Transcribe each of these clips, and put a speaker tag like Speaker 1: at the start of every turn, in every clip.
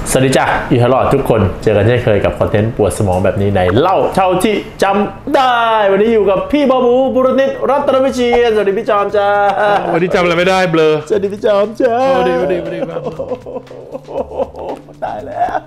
Speaker 1: สวัสดีจ้ะอีทลอดทุกคนเจอกันเช่นเคยกับคอนเทนต์ปวดสมองแบบนี้ในเล่าเท่าที่จำได้วันนี้อยู่กับพี่บอบูบุรณิตรัตนวิเชียรสวัสดีพี่จอมจ้า
Speaker 2: วันนี้จำอะไรไม่ได้เบลอ
Speaker 1: สวัสดีพี่จอมจ้า
Speaker 2: สวัสดี
Speaker 1: ตายแล้ว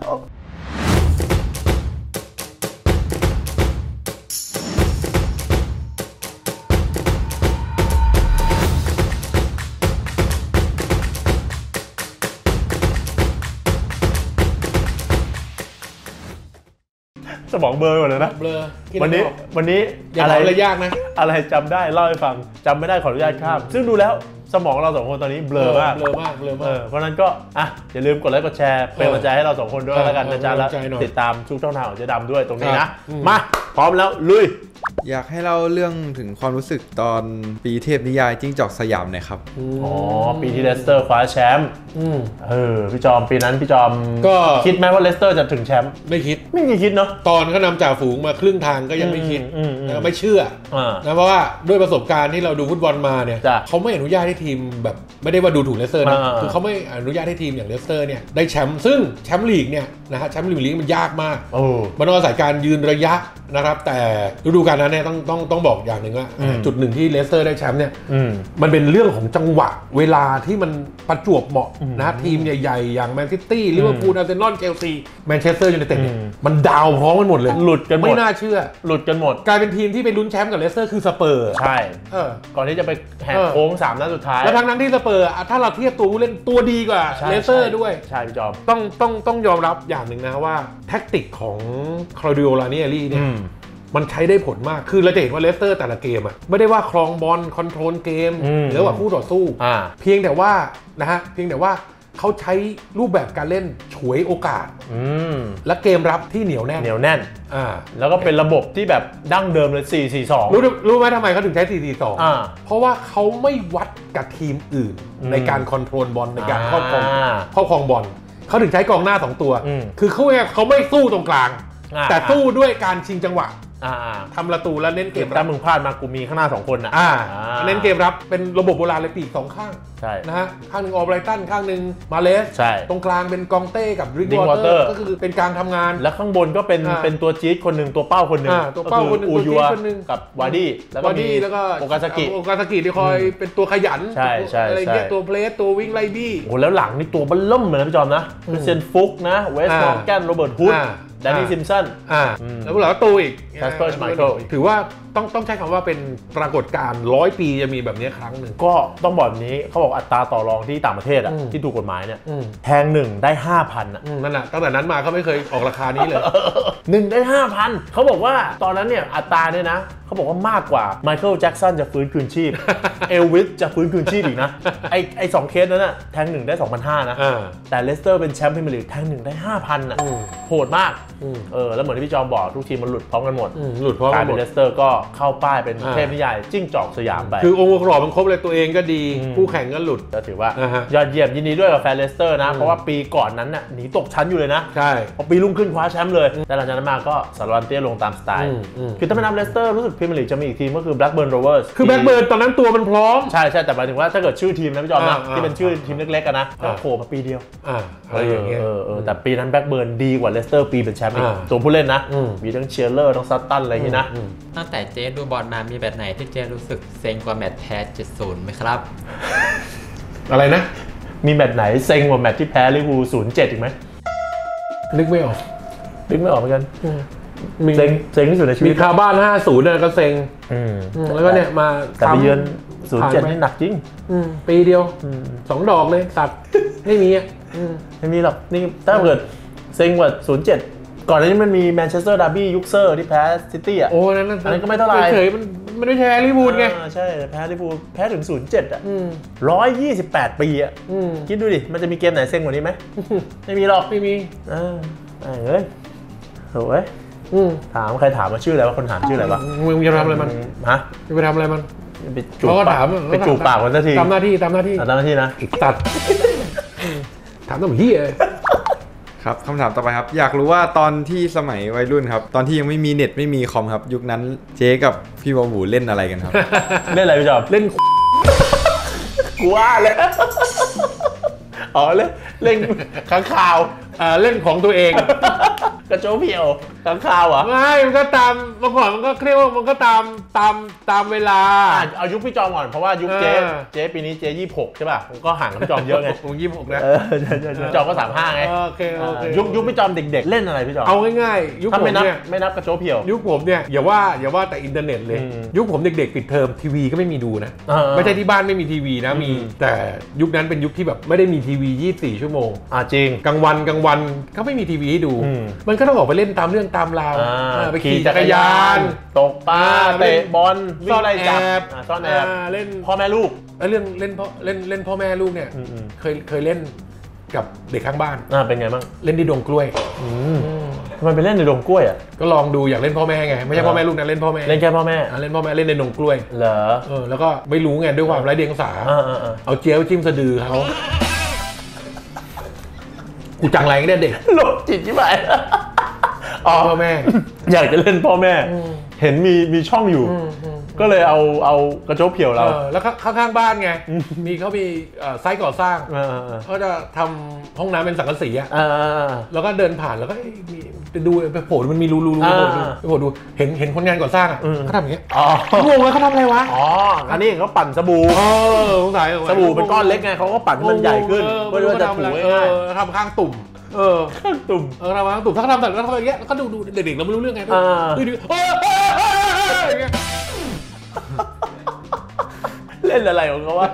Speaker 1: สมองเบลอหมดเลยนะ
Speaker 2: เบลอ
Speaker 1: วันนี้
Speaker 2: อะไรยากนะ
Speaker 1: อะไรจำได้เล่าให้ฟังจำไม่ได้ขออนุญาตข้ามซึ่งดูแล้วสมองเราสองคนตอนนี้เบลอมากเพราะนั้นก็อย่าลืมกดไลค์กดแชร์เป็นกำลังใจให้เราสองคนด้วยแล้วกันนะจ๊ะแล้วติดตามทุกช่องทางของเจ๊ดำด้วยตรงนี้นะมาพร้อมแล้วลุย
Speaker 3: อยากให้เล่าเรื่องถึงความรู้สึกตอนปีเทพนิยายจิ้งจอกสยามหน่อยครับ
Speaker 1: อ๋อปีที่เลสเตอร์คว้าแชมป์พี่จอมปีนั้นพี่จอมก็คิดไหมว่าเลสเตอร์จะถึงแชมป์
Speaker 2: ไม่คิด
Speaker 1: เนาะ
Speaker 2: ตอนเขานำจ่าฝูงมาครึ่งทางก็ยังไม่คิดไม่เชื่อนะเพราะว่าด้วยประสบการณ์ที่เราดูฟุตบอลมาเนี่ยเขาไม่อนุญาตให้ทีมแบบไม่ได้ว่าดูถูกเลสเตอร์นะคือเขาไม่อนุญาตให้ทีมอย่างเลสเตอร์เนี่ยได้แชมป์ซึ่งแชมป์ลีกเนี่ยนะฮะแชมป์ลีกมันยากมากมันต้องอาศัยการยืนระยะนะครับแต่ฤดูกาลนั้นเนี่ยต้องบอกอย่างหนึ่งว่าจุดหนึ่งที่เลสเตอร์ได้แชมป์เนี่ยมันเป็นเรื่องของจังหวะเวลาที่มันประจวบเหมาะนะทีมใหญ่ๆอย่างแมนซิตี้ลิเวอร์พูลอาร์เซนอลเชลซีแมนเชสเตอร์ยูไนเต็ดเนี่ยมันดาวพร้อมกันหมดเลย
Speaker 1: หลุดกันหมด
Speaker 2: ไม่น่าเชื่อ
Speaker 1: หลุดกันหมด
Speaker 2: กลายเป็นทีมที่ไปลุ้นแชมป์กับเลสเตอร์คือสเปอร์
Speaker 1: ใช่ก่อนที่จะไปแหกโค้ง3นัดสุดท้าย
Speaker 2: แล้วทั้งนั้นที่สเปอร์ถ้าเราเทียบตัวเล่นตัวดีกว่าเลสเตอร์ด้วย
Speaker 1: ใช่พี่จอม
Speaker 2: ต้องยอมรับอย่างหนึ่งนะว่าแท็กติกของคลาดิโอ รานิเอรี่เนี่ยมันใช้ได้ผลมากคือเราจะเห็นว่าเลสเตอร์แต่ละเกมอ่ะไม่ได้ว่าครองบอลคอนโทรลเกมหรือว่าคู่ต่อสู้เพียงแต่ว่าเขาใช้รูปแบบการเล่นฉวยโอกาสและเกมรับที่เหนียวแน่น
Speaker 1: แล้วก็เป็นระบบที่แบบดั้งเดิมเลย 4-4-2
Speaker 2: รู้ไหมทำไมเขาถึงใช้ 4-4-2 เพราะว่าเขาไม่วัดกับทีมอื่นในการคอนโทรลบอลในการครอบครองบอลเขาถึงใช้กองหน้า2ตัวคือเขาไม่สู้ตรงกลางแต่สู้ด้วยการชิงจังหวะทำประตูแล้วเน้นเกมรับ
Speaker 1: ถ้ามึงพลาดมากูมีข้างหน้า2คนนะ
Speaker 2: เน้นเกมรับเป็นระบบโบราณเลยปีก2ข้างนะฮะข้างหนึ่งออไบรตันข้างหนึ่งมาเลสตรงกลางเป็นกองเต้กับริกวอเตอร์ก็คือเป็นการทำงาน
Speaker 1: แล้วข้างบนก็เป็นตัวจี๊ดคนหนึ่งตัวเป้าคนหนึ่ง
Speaker 2: ตัวเป้าคนหนึ่ง
Speaker 1: อูยัวกับวาดี้แล้วก็โอกาซากิ
Speaker 2: ที่คอยเป็นตัวขยันอะไรเงี้ยตัวเพลสตัววิ่งไล่บี้
Speaker 1: โอ้แล้วหลังนี่ตัวบัลล่มเหมือนนะพี่จอมนะเซนฟุกนะเวสต์มอร์แกนโรเบิร์ตฮุดแดนนี่ซิมสัน
Speaker 2: แล้วพวกเราก็โตอีก
Speaker 1: แคสเปอร์ ชไมเคิล
Speaker 2: ถือว่าต้องใช้คำว่าเป็นปรากฏการณ์100 ปีจะมีแบบนี้ครั้งหนึ่ง
Speaker 1: ก็ต้องบอกแบบนี้เขาบอกอัตราต่อรองที่ต่างประเทศที่ถูกกฎหมายเนี่ยแทง1ได้ 5,000
Speaker 2: นั่นแหละตั้งแต่นั้นมาเขาไม่เคยออกราคานี้เลย
Speaker 1: 1ได้ 5,000เขาบอกว่าตอนนั้นเนี่ยอัตราเนี่ยนะเขาบอกว่ามากกว่าไมเคิลแจ็กสันจะฟื้นคืนชีพเอลวิสจะฟื้นคืนชีพอีกนะไอ้2เคสนั้นน่ะแทง1ได้ 2,500 นะแต่เลสเตอร์เป็นแชมป์พรีเมียร์ลีกแทง1ได้ 5,000 โหดมากแล้วเหมือนที่พี่จอมบอกทุกทีมมันหลุดพร้อมกันหมดกลายเป็นเลสเตอร์ก็เข้าป้ายเป็นเทพนิยายจิ้งจอกสยามไป
Speaker 2: คือองค์ประกอบมันครบเลยตัวเองก็ดีคู่แข่งก็หลุด
Speaker 1: ก็ถือว่ายอดเยี่ยมยินดีด้วยกับแฟนเลสเตอร์นะเพราะว่าปีก่อนนั้นน่ะหนีตกชั้นอยู่เลยนะ
Speaker 2: ใช่
Speaker 1: พอปีรุ่งขึ้นคว้าแชมป์เลยแต่หลังจากนั้นมาก็สารวันเตี้ยลงตามสไตล์คือถ้าไม่นับเลสเตอร์รู้สึกพรีเมียร์ลีกจะมีอีกทีมก็คือ Blackburn Rovers
Speaker 2: คือ Blackburn ตอนนั้นตัวมันพร้อม
Speaker 1: ใช่แต่หมายถึงว่าถ้าเกิดชื่อทีมนะพี่จอมนะที่เป็นชื่อทีมเล็กๆกันนะก็โผล่มาปีเดียว
Speaker 2: อะไรอย่างเงี้ย
Speaker 1: แต่ปีนั้น Blackburn ดีกว่าเลสเตอร์ปีเป็นแชมป์อีกตัวผู้เล่นนะมีทั้งเชียร์เลอร์ทั้งซัตตันอะไรอย่างงี้นะ
Speaker 4: ตั้งแต่เจ๊ดูบอลมามีแบบไหนที่เจ๊รู้สึกเซ็งกว่าแมตช์แพ้ 7-0 ไหมครับ
Speaker 2: อะไรนะ
Speaker 1: มีแมตช์ไหนเซ็งกว่าแมตช์ที่แพ้ลิเวอร์พูล 0-7 อีกไหม
Speaker 2: นึกไม่ออก
Speaker 1: เหมือนกันเซ็งที่สุดในชีวิต
Speaker 2: มีคาบ้าน 50เนี่ยก็เซ็งแล้วก็เนี่ยมา
Speaker 1: แต่ไปเยือน 0-7 นี่หนักจริง
Speaker 2: ปีเดียว2 ดอกเลยสัตว์ไม่มี
Speaker 1: ไม่มีหรอกนี่ถ้าเกิดเซ็งกว่า 0-7 ก่อนหน้านี้มันมีแมนเชสเตอร์ดาร์บี้ยุคเซอร์ที่แพ้ซิตี้อ่ะ
Speaker 2: โอ้นั่
Speaker 1: นก็ไม่เท่าไหร่
Speaker 2: เฉยมันไม่แพ้ลิเวอร์พูลไง
Speaker 1: ใช่แพ้ลิเวอร์พูลแพ้ถึง 0-7 อ่ะ128 ปีอ่ะคิดดูดิมันจะมีเกมไหนเซ็งกว่านี้ไหมไม่มีหรอก
Speaker 2: ไม่มี
Speaker 1: เฮ้ยโถ่ถามใครถามมาชื่ออะไรวะคนถามชื่ออะไรวะ
Speaker 2: มึงจะทำอะไรมัน
Speaker 1: ฮะ
Speaker 2: จะไปทำอะไรมัน
Speaker 1: ไปจูบปากไปจูบปากคนสักที
Speaker 2: ตามหน้าที่
Speaker 1: นะ
Speaker 2: อีกตัดถามต้องเฮีย
Speaker 3: ครับคำถามต่อไปครับอยากรู้ว่าตอนที่สมัยวัยรุ่นครับตอนที่ยังไม่มีเน็ตไม่มีคอมครับยุคนั้นเจ๊กับพี่บอบูเล่นอะไรกันครับ
Speaker 1: เล่นอะไรพี่จอม
Speaker 2: เล่น
Speaker 1: กูว่าเลยอ๋อเล่นข้างข่าว
Speaker 2: เล่นของตัวเอง
Speaker 1: กระโจเพียวข้างข่าวเหรอ
Speaker 2: ไม่มันก็ตามเมื่อก่อนมันก็เรียกว่ามันก็ตามเวลา
Speaker 1: เอายุคพี่จอมก่อนเพราะว่ายุคเจ๊ปีนี้เจ๊26ใช่ป่ะก็ห่างกับพี่จอมเยอะไง
Speaker 2: ผม26นะ
Speaker 1: ใช่จอมก็35ไง
Speaker 2: โอเค
Speaker 1: ยุคพี่จอมเด็กๆเล่นอะไรพี่จอม
Speaker 2: เอาง่ายๆยุคผมเนี่ย
Speaker 1: ไม่นับกระโจเพียว
Speaker 2: ยุคผมเนี่ยอย่าว่าแต่อินเทอร์เน็ตเลยยุคผมเด็กๆปิดเทอมทีวีก็ไม่มีดูนะไม่ใช่ที่บ้านไม่มีทีวีนะมีแต่ยุคนั้นเป็นยุคที่แบบไม่ได้มีทีวี24ชั่วโมง
Speaker 1: จริง
Speaker 2: กลางวันก็ไม่มีทีวีให้ดูมันก็ต้องออกไปเล่นตามเรื่องตามราวไปขี่จักรยาน
Speaker 1: ตกปลาเตะบอลวิ่งไล่จับซ่อนแอบ
Speaker 2: เล่น
Speaker 1: พ่อแม่ลูก
Speaker 2: เรื่องเล่นพ่อแม่ลูกเนี่ยเคยเล่นกับเด็กข้างบ้าน
Speaker 1: เป็นไงบ้าง
Speaker 2: เล่นที่ดงกล้วย
Speaker 1: ทำไมไปเล่นในดงกล้วยอ่ะ
Speaker 2: ก็ลองดูอยากเล่นพ่อแม่ไงไม่ใช่พ่อแม่ลูกนะเล่นพ่อแม่
Speaker 1: เล่นแค่พ่อแม่
Speaker 2: เล่นพ่อแม่เล่นในดงกล้วย
Speaker 1: เหรอ
Speaker 2: แล้วก็ไม่รู้ไงด้วยความไร้เดียงสาเอาเจี๊ยวจิ้มสะดือเขากูจังไรเนี่ยเด็ก
Speaker 1: หลบจิตใช่ไหม
Speaker 2: พ่อแม่
Speaker 1: อยากจะเล่นพ่อแม่เห็นมีช่องอยู่ก็เลยเอากระโจกเพียวเรา
Speaker 2: แล้วข้างๆบ้านไงเขามีไซต์ก่อสร้างเขาจะทำห้องน้ำเป็นสังกะสีอ่ะแล้วก็เดินผ่านแล้วก็ไปดูไปโผล่มันมีรูไปโผล่ดูเห็นคนงานก่อสร้างอ่ะเขาทำอย่างเงี้ยงงเลยเขาทำอะไรวะ
Speaker 1: อันนี้เขาปั่นสบู่
Speaker 2: สงสัย
Speaker 1: สบู่เป็นก้อนเล็กไงเขาก็ปั่นให้มันใหญ่ขึ้นเพื่อจะถูง่าย
Speaker 2: ทำข้างตุ่ม
Speaker 1: ข้างตุ่ม
Speaker 2: ทำข้างตุ่มถ้าเขาทำแบบนั้นเขาอย่างเงี้ยแล้วก็ดูเด็กๆเราไม่รู้เรื่องไงดู
Speaker 1: เล่นอะไรของเขาวะ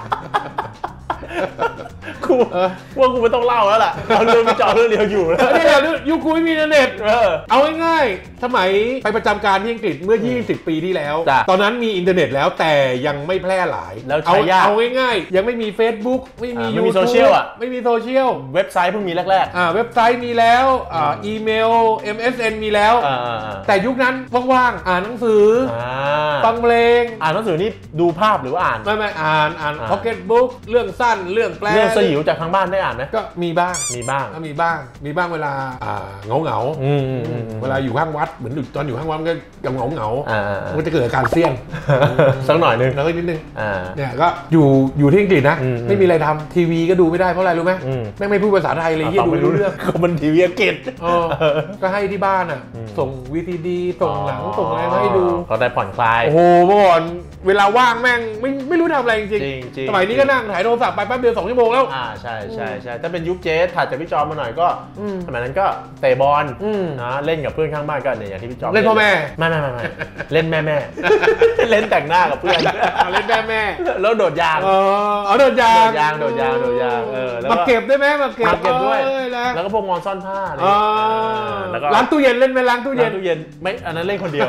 Speaker 1: กูว่ากูไม่ต้องเล่าแล้วล่ะเอาเรื่องไปจอเรื่องเดียวอยู่แล้ว
Speaker 2: เนี่ยยุคกูไม่มีอินเทอร์เน็ตเอาง่ายๆสมัยไปประจำการที่อังกฤษเมื่อ20ปีที่แล้วตอนนั้นมีอินเทอร์เน็ตแล้วแต่ยังไม่แพร่หลาย
Speaker 1: แล้วใช้ยาก
Speaker 2: เอาง่ายๆยังไม่มี Facebook ไม่มี
Speaker 1: YouTube โซเชียลอ่ะ
Speaker 2: ไม่มีโซเชียล
Speaker 1: เว็บไซต์เพิ่งมีแรก
Speaker 2: ๆเว็บไซต์มีแล้วอีเมล MSN มีแล้วแต่ยุคนั้นว่างๆอ่านหนังสือฟังเพลง
Speaker 1: อ่านหนังสือนี่ดูภาพหรือว่าอ่าน
Speaker 2: ไม่อ่านPocket Book เรื่องสั้นเรื่องแปล
Speaker 1: เรื่องสยิวจากทางบ้านได้อ่านไหม
Speaker 2: ก็มีบ้างเวลาเหงาเวลาอยู่ข้างวัดเหมือนตอนอยู่ข้างวัดก็ยังเหงามันจะเกิดอาการเสี่ยง
Speaker 1: สักหน่อยนึง
Speaker 2: แล้วก็นิดนึงเนี่ยก็อยู่ที่อังกฤษนะไม่มีอะไรทำทีวีก็ดูไม่ได้เพราะอะไรรู้ไหมแม่งไม่พูดภาษาไทยเลยดูไม่รู้เรื่อง
Speaker 1: ก็มันทีวีอังกฤษ
Speaker 2: ก็ให้ที่บ้านส่ง VCD ส่งหนังส่งอะไรมาให้ดู
Speaker 1: ก็ได้ผ่อนคลาย
Speaker 2: โอ้โหเมื่อก่อนเวลาว่างแม่งไม่รู้ทำอะไรจริงสมัยนี้ก็นั่งถ่ายโทรศัพท์ไปแป๊บเดียว2 ชั่วโมงแล้ว
Speaker 1: ใช่ถ้าเป็นยุคเจสถัดจากพี่จอมมาหน่อยก็สมัยนั้นก็เตะบอลนะเล่นกับเพื่อนข้างบ้านก็เนี่ยอย่างที่พี่จอม
Speaker 2: เล่นพ่อแม่
Speaker 1: ไม่เล่นแม่เล่นแต่งหน้ากับเพื่อน
Speaker 2: เล่นแม่
Speaker 1: แล้วโดดยาง
Speaker 2: โดดยาง
Speaker 1: มา
Speaker 2: เก็บได้ไหมมาเก็บ
Speaker 1: ด้วยแล้วก็พวกงอนซ่อนผ้า
Speaker 2: แล้วก็ล้างตู้เย็นเล่นไหมล้างตู้เย็น
Speaker 1: ไม่อันนั้นเล่นคนเดียว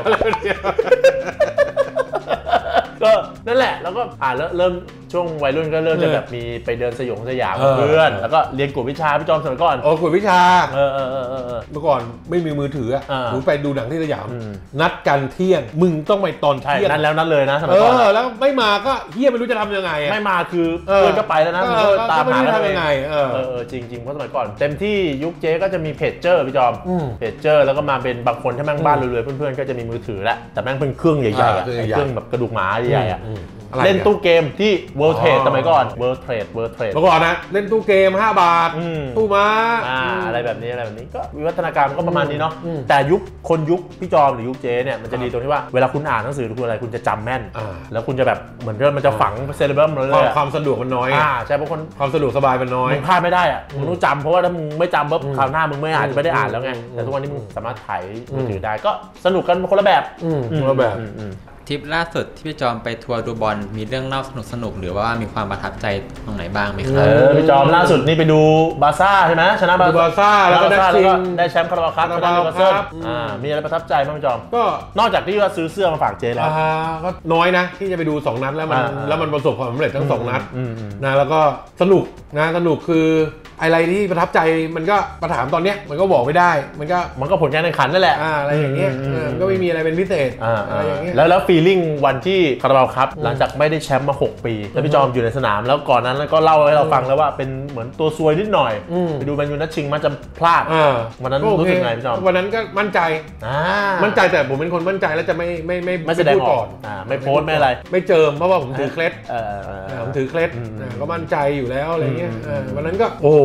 Speaker 1: ก็นั่นแหละแล้วก็เริ่มช่วงวัยรุ่นก็เริ่มจะแบบมีไปเดินสยามเพื่อนแล้วก็เรียนกวดวิชาพี่จอมสมัยก่อน
Speaker 2: กวดวิชาเมื่อก่อนไม่มีมือถือหนูไปดูหนังที่สยามนัดกันเที่ยงมึงต้องไปตอนเที่ยง
Speaker 1: นั่นแล้วนั่นเลยนะสมัยก่อน
Speaker 2: แล้วไม่มาก็เฮียไม่รู้จะทำยังไง
Speaker 1: ไม่มาคือเพื่อนก็ไปแล้วนะ
Speaker 2: ตามหาทำยังไง
Speaker 1: จริงเพราะสมัยก่อนเต็มที่ยุคเจ๊ก็จะมีเพจเจอร์พี่จอมเพจเจอร์แล้วก็มาเป็นบางคนที่แม่งบ้านรวยๆเพื่อนๆก็จะมีมือถือแหละแต่แม่งเป็นเครื่องใหญ่ๆเครื่องแบบกระดูกหมาใหญ่ๆเล่นตู้เกมที่ World Trade สมัยก่อน World Trade เมื่
Speaker 2: อก่อนนะเล่นตู้เกม5 บาทตู้ม้า
Speaker 1: อะไรแบบนี้ก็วิวัฒนาการก็ประมาณนี้เนาะแต่ยุคพี่จอมหรือยุคเจเนี่ยมันจะดีตรงที่ว่าเวลาคุณอ่านหนังสือคุณอะไรคุณจะจำแม่นแล้วคุณจะแบบเหมือนมันจะฝังเซเลบรัมเลย
Speaker 2: ความสะดวกมันน้อย
Speaker 1: ใช่เพราะ
Speaker 2: ความสะดวกสบายมันน้อย
Speaker 1: มึงพลาดไม่ได้อะมึงต้องจำเพราะว่าถ้ามึงไม่จำปุ๊บคราวหน้ามึงไม่อาจจะไม่ได้อ่านแล้วไงแต่ทุกวันนี้มึงสามารถถ่ายมือถือได้ก็สนุกกันคนละแบบ
Speaker 4: ทริปล่าสุดที่พี่จอมไปทัวร์ดูบอลมีเรื่องเล่าสนุกหรือว่ามีความประทับใจตรงไหนบ้างไหมครับ
Speaker 1: พี่จอมล่าสุดนี่ไปดูบาร์ซ่าใช่ไหมชนะบา
Speaker 2: ร์ซ่าแล้วก็
Speaker 1: ได้แชมป์คาราบาวครับมีอะไรประทับใจบ้างพี่จอมก็นอกจากที่ว่าซื้อเสื้อมาฝากเจแล้ว
Speaker 2: ก็น้อยนะที่จะไปดู2 นัดแล้วมันประสบความสำเร็จทั้ง2 นัดนะแล้วก็สนุกคืออะไรที่ประทับใจมันก็ประถามตอนเนี้ยมันก็บอกไม่ได้มันก็
Speaker 1: ผลการแข่งขันนั่นแหละ
Speaker 2: อะไรอย่างเงี้ยก็ไม่มีอะไรเป็นพิเศษอะไรอย่างเงี้ย
Speaker 1: แล้วฟีลลิ่งวันที่คาราบาวครับหลังจากไม่ได้แชมป์มา6 ปีแล้วพี่จอมอยู่ในสนามแล้วก่อนนั้นก็เล่าให้เราฟังแล้วว่าเป็นเหมือนตัวซวยนิดหน่อยไปดูแมนยูนัดชิงมันจะพลาดวันนั้นรู้สึกไงพี่จอม
Speaker 2: วันนั้นก็มั่นใจแต่ผมเป็นคนมั่นใจแล้วจะไม่
Speaker 1: แสดงออกไม่โพสไม่อะไร
Speaker 2: ไม่เจิมเพราะว่าผมถือเคล็ดก็มั่นใจอยู่แล้วอะไรเงี้ยวันนั้นก็โอ้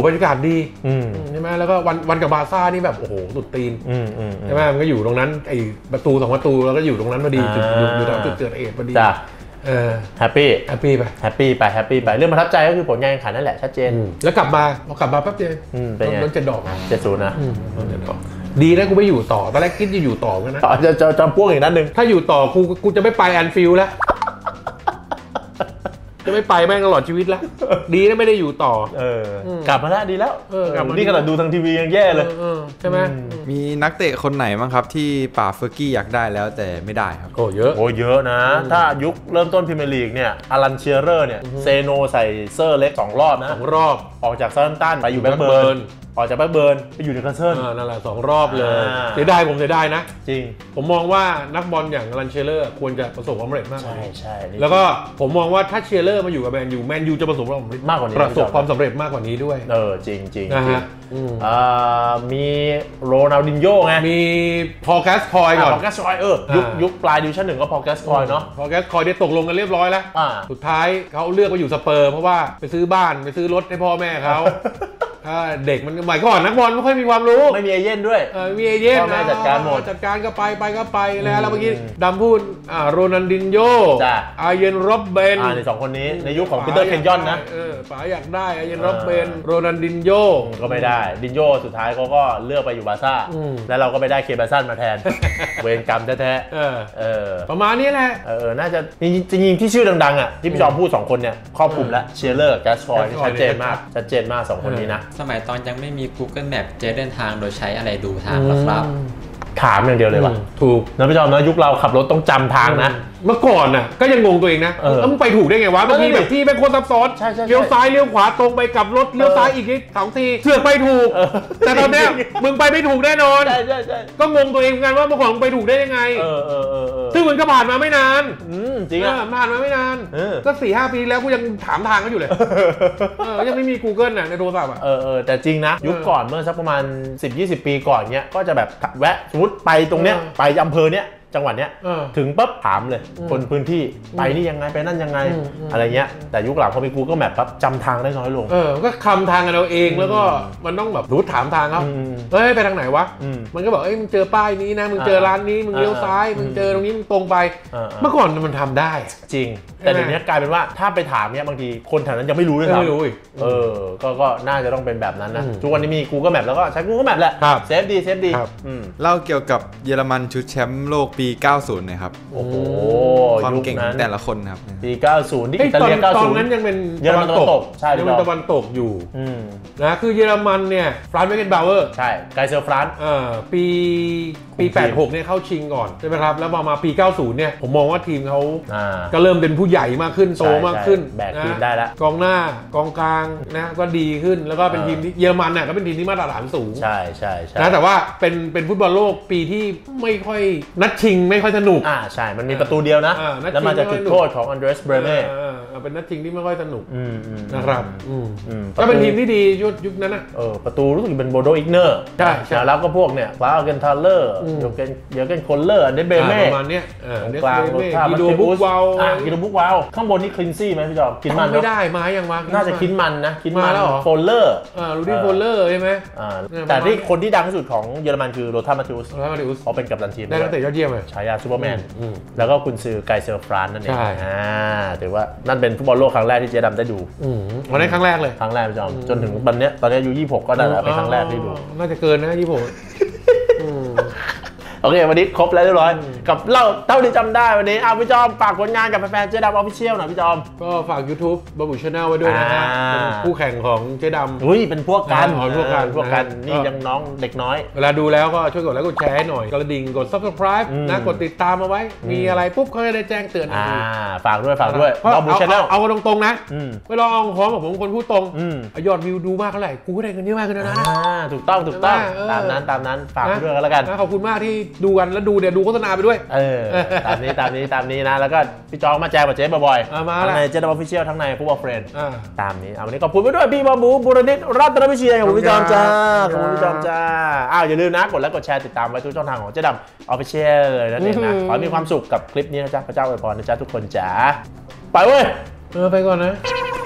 Speaker 2: บรรยากาศดีใช่ไหมแล้วก็วันกับบาร์ซ่านี่แบบโอ้โหสุดตีนใช่ไหมมันก็อยู่ตรงนั้นไอ้ประตู2 ประตูแล้วก็อยู่ตรงนั้นพอดีอยู่ตรงจุดเกิดเหตุพอดี
Speaker 1: แฮปปี้
Speaker 2: ไป
Speaker 1: เรื่องประทับใจก็คือผลงานแข่งขันนั่นแหละชัดเจน
Speaker 2: แล้วกลับมาแป๊บเดียวโดน7 ดอก
Speaker 1: 70นะ
Speaker 2: ดีนะกูไม่อยู่ต่อตอนแรกคิดจะอยู่ต่อกันนะ
Speaker 1: จะพ่วงอีกนัดนึง
Speaker 2: ถ้าอยู่ต่อกูจะไม่ไปแอนฟิลด์แล้วจะไม่ไปแม่งตลอดชีวิตแล้วดีนะไม่ได้อยู่ต่
Speaker 1: อกลับมาแล้วดีแล้วนี่ขนาดดูทางทีวียังแย่เลย
Speaker 2: ใช่ไหม
Speaker 3: มีนักเตะคนไหนบ้างครับที่ป่าเฟอร์กี้อยากได้แล้วแต่ไม่ได้ครับ
Speaker 2: เยอะ
Speaker 1: นะถ้ายุคเริ่มต้นพรีเมียร์ลีกเนี่ยอารันเชียเรอร์เนี่ยเซโนใส่เซอร์เล็ก2 รอบนะ
Speaker 2: 2 รอบ
Speaker 1: ออกจากซันตันไปอยู่แบ็คเบิร์นออกจากแบ็คเบิร์นไปอยู่ในคาสเซิล
Speaker 2: นั่นแหละ2 รอบเลยเสียดายผมเสียดายนะ
Speaker 1: จริง
Speaker 2: ผมมองว่านักบอลอย่างรันเชลเลอร์ควรจะประสบความสำเร็จมาก
Speaker 1: ใช่
Speaker 2: แล้วก็ผมมองว่าถ้าเชลเลอร์มาอยู่กับแมนยูจะประสบความสำเร็จ
Speaker 1: มากกว่านี้
Speaker 2: ประสบความสำเร็จมากกว่านี้ด้วย
Speaker 1: จริง
Speaker 2: นะฮะ
Speaker 1: มีโรนัลดินโญไง
Speaker 2: มีพอลแกสคอยก่อน
Speaker 1: พอลแกสคอยยุคปลายดิวิชั่น1ก็พอลแกสคอยเนาะ
Speaker 2: พอลแกสคอยได้ตกลงกันเรียบร้อยแล้วสุดท้ายเขาเลือกมาอยู่สเปอร์เพราะว่าไปซื้อบ้านไปซื้อรถให้พ่อแม่เขาเด็กมันใหม่ก่อนนักบอลไม่ค่อยมีความรู้
Speaker 1: ไม่มีเอเย่นด้วย
Speaker 2: มีเอเย่น
Speaker 1: นะจัดการหมด
Speaker 2: จัดการก็ไปแล้วเมื่อกี้ดำพูดโรนัลดินโญอาเยนโรบเบน
Speaker 1: ใน2 คนนี้ในยุคของปีเตอร์เคนยอนนะ
Speaker 2: ป๋าอยากได้อาเยนโรบเบนโรนัลดินโญ
Speaker 1: ก็ไม่ได้ดินโญสุดท้ายเขาก็เลือกไปอยู่บาร์ซ่าแล้วเราก็ไปได้เคบาซันมาแทนเวรกรรมแท้
Speaker 2: ๆประมาณนี้แหละ
Speaker 1: น่าจะจริงๆที่ชื่อดังๆอ่ะที่พี่จอมพูด2 คนเนี่ยครอบคลุมแล้วเชียร์เลอร์แกสคอยชัดเจนมาก2 คนนี้นะ
Speaker 4: สมัยตอนยังไม่มี Google Map เจ๊เดินทางโดยใช้อะไรดูทางครับ
Speaker 1: ถามอย่างเดียวเลยว่ะ
Speaker 2: ถูก
Speaker 1: นะพี่จอมนะยุคเราขับรถต้องจำทางนะ
Speaker 2: เมื่อก่อนน่ะก็ยังงงตัวเองนะแล้วมึงไปถูกได้ไงวะบางทีแบบพี่เป็นคนซับซ้อนเลี้ยวซ้ายเลี้ยวขวาตรงไปกับรถเลี้ยวซ้ายอีกนิด2 ทีเสือกไปถูกแต่ตอนเนี้ยมึงไปไม่ถูกแน่นอน
Speaker 1: ใช่
Speaker 2: ก็งงตัวเองเหมือนกันว่าเมื่อก่อนมึงไปถูกได้ยังไงซึ่งมันก็ผ่านมาไม่นาน
Speaker 1: จริงอ่ะ
Speaker 2: ผ่านมาไม่นานก็ 4-5 ปีแล้วกูยังถามทางกันอยู่เลยยังไม่มี Google น่ะในโทรศัพท์อ่ะ
Speaker 1: แต่จริงนะยุคก่อนเมื่อสักประมาณ 10-20 ปีก่อนเนี้ยก็จะแบบแวะสมมติไปตรงเนี้ยไปอำเภอเนี้ยจังหวัดเนี้ยถึงปั๊บถามเลยคนพื้นที่ไปนี่ยังไงไปนั่นยังไงอะไรเงี้ยแต่ยุคหลังพอมี Google Map ปั๊บจำทางได้น้อยลง
Speaker 2: ก็คำทางกันเราเองแล้วก็มันต้องแบบรู้ถามทางครับเฮ้ยไปทางไหนวะมันก็บอกเอ้ยมึงเจอป้ายนี้นะมึงเจอร้านนี้มึงเลี้ยวซ้ายมึงเจอตรงนี้มึงตรงไปเมื่อก่อนมันทำได้
Speaker 1: จริงแต่เดี๋ยวนี้กลายเป็นว่าถ้าไปถามเนี้ยบางทีคนแถวนั้นยังไม่รู้เลยครับก็น่าจะต้องเป็นแบบนั้นนะทุกวันนี้มี Google Map แล้วก็ใช้ Google Map แหละเซฟดี
Speaker 3: เล่าเกี่ยวกับเยอรมันชุดแชมป์โลกปี90นะครับ
Speaker 1: โอ้โห
Speaker 3: ความเก่งของแต่ละคนครับ
Speaker 1: ปี90ที่อิตาลี90
Speaker 2: ตอนนั้นยังเป็น
Speaker 1: เยอรมันตะวันตกใช่
Speaker 2: ยังเป็นตะวันตกอยู่นะคือเยอรมันเนี่ยฟรานซ์เบเกนบาวเออร์
Speaker 1: ใช่ไกเซอร์ฟรานซ์
Speaker 2: ปี86เนี่ยเข้าชิงก่อนใช่ไหมครับแล้วมาปี90เนี่ยผมมองว่าทีมเขาก็เริ่มเป็นผู้ใหญ่มากขึ้นโตมากขึ้น
Speaker 1: แบกทีมได้แล้ว
Speaker 2: กองหน้ากองกลางนะก็ดีขึ้นแล้วก็เป็นทีมที่เยอรมันน่ะก็เป็นทีมที่มาตรฐานสูง
Speaker 1: ใช่
Speaker 2: นะแต่ว่าเป็นฟุตบอลโลกปีที่ไม่ค่อยนัดชิงไม่ค่อยสนุก
Speaker 1: ใช่มันมีประตูเดียวนะแล้วมาจากจุดโทษของอันเดรสเบรเม่
Speaker 2: เป็นนัดชิงที่ไม่ค่อยสนุกนะครับก็เป็นทีมที่ดียุคนั้นนะ
Speaker 1: ประตูรู้สึกเป็นโบโดอิกเนอร์ใช่แล้วก็พวกเนี่ยฟลาเกนทาเลอร์เยอร์เกนโคลเลอร์อันเดรสเบรเม่
Speaker 2: ประมาณเนี้ย
Speaker 1: กลาง
Speaker 2: กิโดบุกวาว
Speaker 1: ข้างบนนี่คลินซี่ไหมพี่จอมคินมัน
Speaker 2: ไม่ได้มายังวะ
Speaker 1: น่าจะคินมันนะคินมันโฟลเลอร์
Speaker 2: รูดี้โฟลเลอร์ใช่ไหม
Speaker 1: แต่ที่คนที่ดังที่สุดของเยอรมันคือโรธามาติอุสเขาเป็นกัปตันทีม
Speaker 2: ได้ตั้งแต่ยอดเยี่ยมเลย
Speaker 1: ฉายาซูเปอร์แมนแล้วก็คุณซื้อไกเซอร์ฟรานซ์นั่นเองถือว่านั่นเป็นฟุตบอลโลกครั้งแรกที่เจ๊ดำได้ดู
Speaker 2: วันนั้นครั้งแรกเลย
Speaker 1: ครั้งแรกพี่จอมจนถึงตอนนี้อายุ26ก็ได้เป็นครั้งแรกที่ดู
Speaker 2: น่าจะเกินนะ26
Speaker 1: โอเควันนี้ครบแล้วเรียบร้อยกับเล่าเท่าที่จำได้วันนี้พี่จอมฝากผลงานกับแฟนๆเจ๊ดำออฟฟิเชียลหน่อยพี่จอม
Speaker 2: ก็ฝาก YouTube บับบูชาแนลไว้ด้วยนะฮะคู่แข่งของเจ๊ดำ
Speaker 1: เป็นพวกกันนี่ยังน้องเด็กน้อย
Speaker 2: เวลาดูแล้วก็ช่วยกดไลค์กดแชร์หน่อยกระดิ่งกด Subscribe นะกดติดตามเอาไว้มีอะไรปุ๊บเขาจะได้แจ้งเตือน
Speaker 1: ฝากด้วยบับบูชาแนล
Speaker 2: เอาตรงๆนะไม่ลองพร้อมกับผมคนพูดตรงยอดวิวดูมากเท่าไหร่กูก็ได้เงินเยอะมากขึ้นนะ
Speaker 1: ถูกต้องตามนั้นฝากด้วยกันแล้วกัน
Speaker 2: ขอบคุณมากที่ดูกันแล้วดูโฆษณาไปด้วย
Speaker 1: ตามนี้นะแล้วก็พี่จองมาแจกกับเจ๊บ่อยๆทั้งในเจ๊ดำออฟฟิเชียลทั้งในฟุตบอลเฟรนด์ตามนี้วันนี้ขอบคุณไปด้วยพี่บาบูบุรณิตรัตนวิเชียรขอบคุณพี่จอมจ้าอย่าลืมนะกดไลค์กดแชร์ติดตามไว้ทุกช่องทางของเจ๊ดำออฟฟิเชียลเลยนั่นเองนะขอให้มีความสุขกับคลิปนี้นะจ๊ะพระเจ้าอวยพรนะจ๊ะทุกคนจ๋าไปเว้ย
Speaker 2: ไปก่อนนะ